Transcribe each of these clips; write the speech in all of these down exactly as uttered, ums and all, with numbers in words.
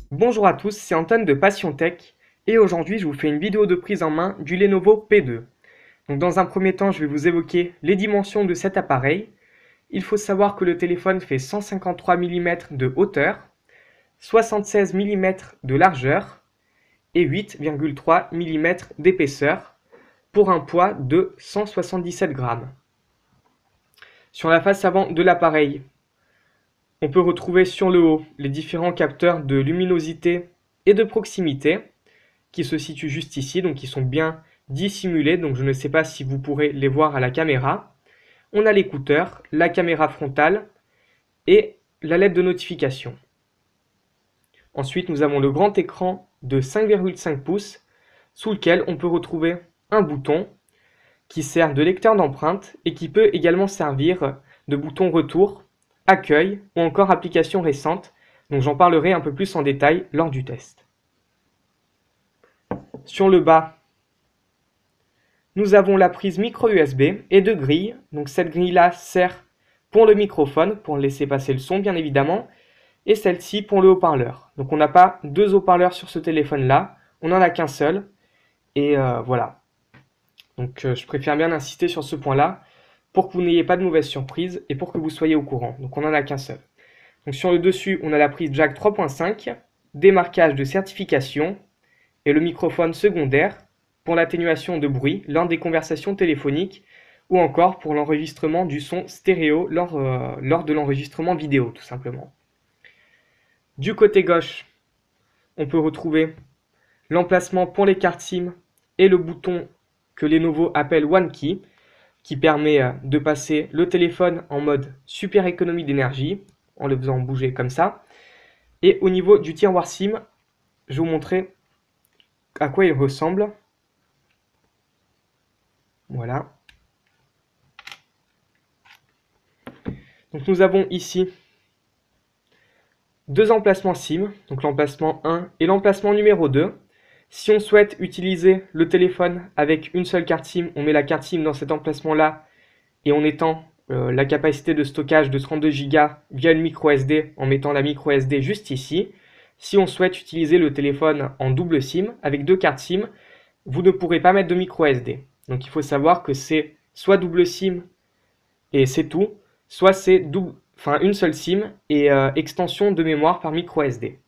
Bonjour à tous, c'est Antoine de Passion Tech et aujourd'hui je vous fais une vidéo de prise en main du Lenovo P deux. Donc dans un premier temps, je vais vous évoquer les dimensions de cet appareil. Il faut savoir que le téléphone fait cent cinquante-trois millimètres de hauteur, soixante-seize millimètres de largeur et huit virgule trois millimètres d'épaisseur pour un poids de cent soixante-dix-sept grammes. Sur la face avant de l'appareil, on peut retrouver sur le haut les différents capteurs de luminosité et de proximité qui se situent juste ici, donc qui sont bien dissimulés, donc je ne sais pas si vous pourrez les voir à la caméra. On a l'écouteur, la caméra frontale et la L E D de notification. Ensuite, nous avons le grand écran de cinq virgule cinq pouces sous lequel on peut retrouver un bouton qui sert de lecteur d'empreintes et qui peut également servir de bouton retour, accueil ou encore application récente, donc j'en parlerai un peu plus en détail lors du test. Sur le bas, nous avons la prise micro U S B et deux grilles, donc cette grille-là sert pour le microphone, pour laisser passer le son bien évidemment, et celle-ci pour le haut-parleur. Donc on n'a pas deux haut-parleurs sur ce téléphone-là, on n'en a qu'un seul, et euh, voilà. Donc euh, je préfère bien insister sur ce point-là, pour que vous n'ayez pas de mauvaise surprise et pour que vous soyez au courant. Donc on n'en a qu'un seul. Donc sur le dessus, on a la prise jack trois point cinq, démarquage de certification et le microphone secondaire pour l'atténuation de bruit lors des conversations téléphoniques ou encore pour l'enregistrement du son stéréo lors, euh, lors de l'enregistrement vidéo tout simplement. Du côté gauche, on peut retrouver l'emplacement pour les cartes SIM et le bouton que Lenovo appelle One Key, qui permet de passer le téléphone en mode super économie d'énergie, en le faisant bouger comme ça. Et au niveau du tiroir SIM, je vais vous montrer à quoi il ressemble. Voilà. Donc nous avons ici deux emplacements SIM, donc l'emplacement un et l'emplacement numéro deux. Si on souhaite utiliser le téléphone avec une seule carte SIM, on met la carte SIM dans cet emplacement-là et on étend euh, la capacité de stockage de trente-deux giga via une micro S D en mettant la micro S D juste ici. Si on souhaite utiliser le téléphone en double SIM avec deux cartes SIM, vous ne pourrez pas mettre de micro S D. Donc il faut savoir que c'est soit double SIM et c'est tout, soit c'est double, enfin une seule SIM et euh, extension de mémoire par micro S D.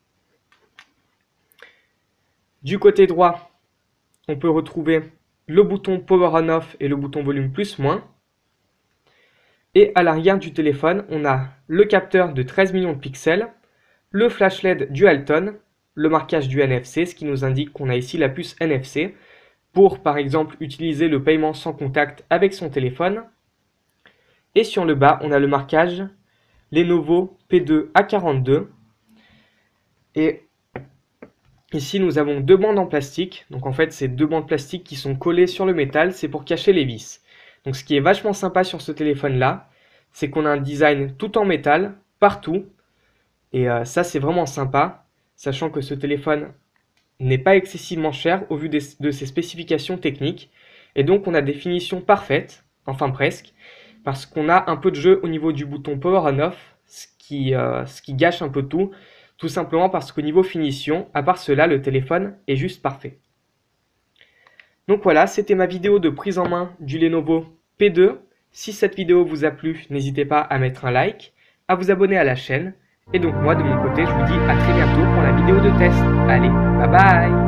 Du côté droit, on peut retrouver le bouton Power On Off et le bouton Volume Plus Moins. Et à l'arrière du téléphone, on a le capteur de treize millions de pixels, le flash L E D Dualtone, le marquage du N F C, ce qui nous indique qu'on a ici la puce N F C, pour par exemple utiliser le paiement sans contact avec son téléphone. Et sur le bas, on a le marquage Lenovo P deux A quarante-deux. Et ici, nous avons deux bandes en plastique. Donc en fait, c'est deux bandes plastiques qui sont collées sur le métal. C'est pour cacher les vis. Donc ce qui est vachement sympa sur ce téléphone-là, c'est qu'on a un design tout en métal, partout. Et euh, ça, c'est vraiment sympa, sachant que ce téléphone n'est pas excessivement cher au vu des, de ses spécifications techniques. Et donc, on a des finitions parfaites, enfin presque, parce qu'on a un peu de jeu au niveau du bouton Power On Off, ce qui, euh, ce qui gâche un peu tout. Tout simplement parce qu'au niveau finition, à part cela, le téléphone est juste parfait. Donc voilà, c'était ma vidéo de prise en main du Lenovo P deux. Si cette vidéo vous a plu, n'hésitez pas à mettre un like, à vous abonner à la chaîne. Et donc moi, de mon côté, je vous dis à très bientôt pour la vidéo de test. Allez, bye bye!